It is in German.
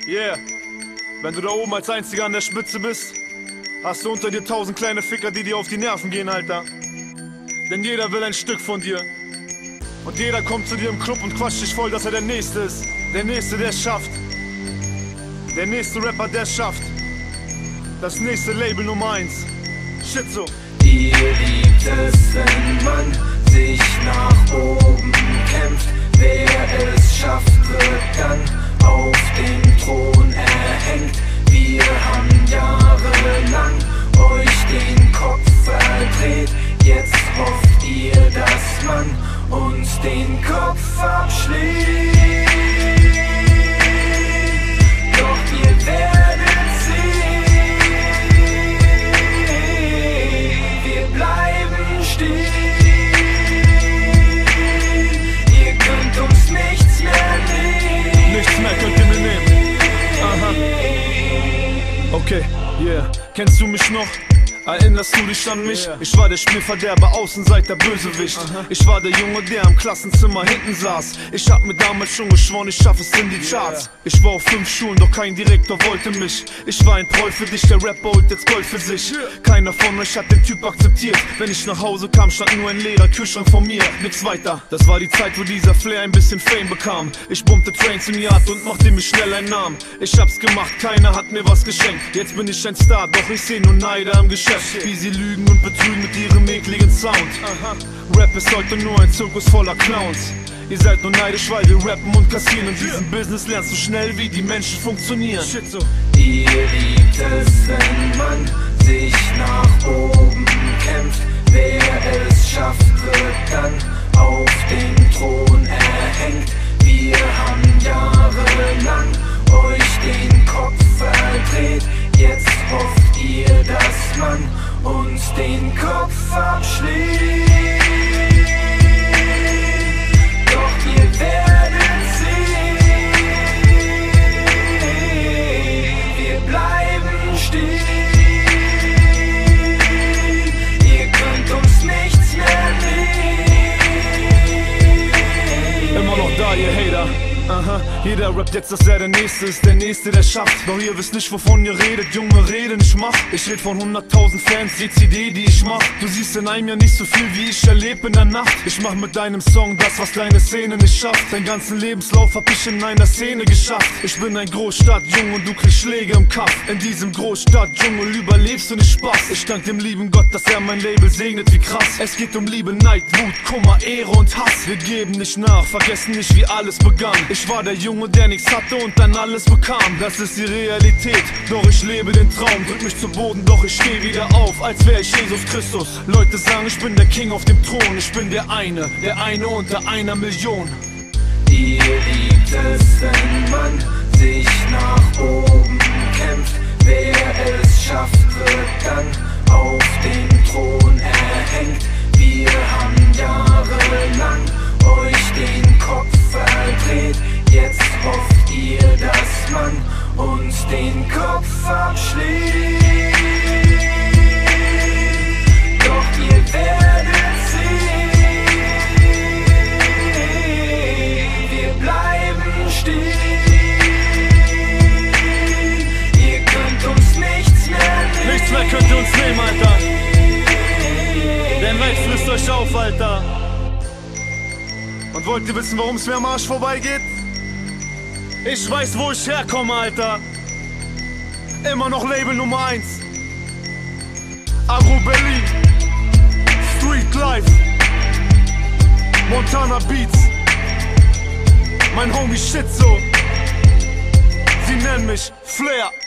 Yeah, wenn du da oben als Einziger an der Spitze bist, hast du unter dir 1000 kleine Ficker, die dir auf die Nerven gehen, Alter. Denn jeder will ein Stück von dir. Und jeder kommt zu dir im Club und quatscht dich voll, dass er der Nächste ist. Der Nächste, der es schafft. Der nächste Rapper, der es schafft. Das nächste Label Nummer 1. Shitzo. Ihr liebt es, wenn man sich nach oben kämpft. Wer es schafft, wird dann auf den Thron erhängt. Wir haben jahrelang euch den Kopf verdreht. Jetzt hofft ihr, dass man uns den Kopf abschlägt. Doch ihr werdet sehen, wir bleiben stehen. Ihr könnt uns nichts mehr nehmen. Nichts mehr könnt ihr mir nehmen. Aha. Okay, yeah. Kennst du mich noch? Erinnerst du dich an mich? Ich war der Spielverderber, Außenseiter, Bösewicht. Ich war der Junge, der im Klassenzimmer hinten saß. Ich hab mir damals schon geschworen, ich schaff es in die Charts. Ich war auf 5 Schulen, doch kein Direktor wollte mich. Ich war ein Treu für dich, der Rapper holt jetzt Gold für sich. Keiner von euch hat den Typ akzeptiert. Wenn ich nach Hause kam, stand nur ein leerer Kühlschrank vor mir. Nix weiter, das war die Zeit, wo dieser Flair ein bisschen Fame bekam. Ich bummte Trains im Yard und machte mir schnell einen Namen. Ich hab's gemacht, keiner hat mir was geschenkt. Jetzt bin ich ein Star, doch ich seh nur Neider im Geschäft. Wie sie lügen und betrügen mit ihrem ekligen Sound. Rap ist heute nur ein Zirkus voller Clowns. Ihr seid nur neidisch, weil wir rappen und kassieren. In diesem Business lernst du schnell, wie die Menschen funktionieren. Shitzo. Ihr liebt es, wenn man sich nach oben kämpft. Wer es schafft, wird dann auf den Thron erhängt. Wir haben jahrelang euch den Kopf verdreht. Jetzt hofft ihr, dass man uns den Kopf abschlägt. Doch ihr werdet sehen, wir bleiben stehen. Ihr könnt uns nichts mehr nehmen. Immer noch da, ihr Hater. Aha, jeder rappt jetzt, dass er der Nächste ist, der Nächste, der schafft. Doch ihr wisst nicht, wovon ihr redet, Junge, rede nicht mach. Ich red von 100.000 Fans, die CD, die ich mach. Du siehst in einem Jahr nicht so viel, wie ich erlebe in der Nacht. Ich mach mit deinem Song das, was deine Szene nicht schafft. Deinen ganzen Lebenslauf hab ich in einer Szene geschafft. Ich bin ein Großstadtjunge und du kriegst Schläge im Kaff. In diesem Großstadtdschungel überlebst du nicht Spaß. Ich dank dem lieben Gott, dass er mein Label segnet, wie krass. Es geht um Liebe, Neid, Wut, Kummer, Ehre und Hass. Wir geben nicht nach, vergessen nicht, wie alles begann. Ich war der Junge, der nichts hatte und dann alles bekam. Das ist die Realität, doch ich lebe den Traum. Drück mich zu Boden, doch ich steh wieder auf, als wär ich Jesus Christus. Leute sagen, ich bin der King auf dem Thron. Ich bin der eine unter 1 Million. Ihr liebt es, wenn man sich nach oben kämpft. Wer es schafft, wird dann auf den Thron erhängt. Wir haben jahrelang euch den Kopf verdreht. Jetzt hofft ihr, dass man uns den Kopf abschlägt. Doch ihr werdet sehen, wir bleiben stehen. Ihr könnt uns nichts mehr nehmen. Nichts mehr könnt ihr uns nehmen, Alter. Der Neid frisst euch auf, Alter. Und wollt ihr wissen, warum es mir am Arsch vorbeigeht? Ich weiß, wo ich herkomme, Alter. Immer noch Label Nummer 1. Agro Berlin. Street Life. Montana Beats. Mein Homie Shitzo. Sie nennen mich Flair.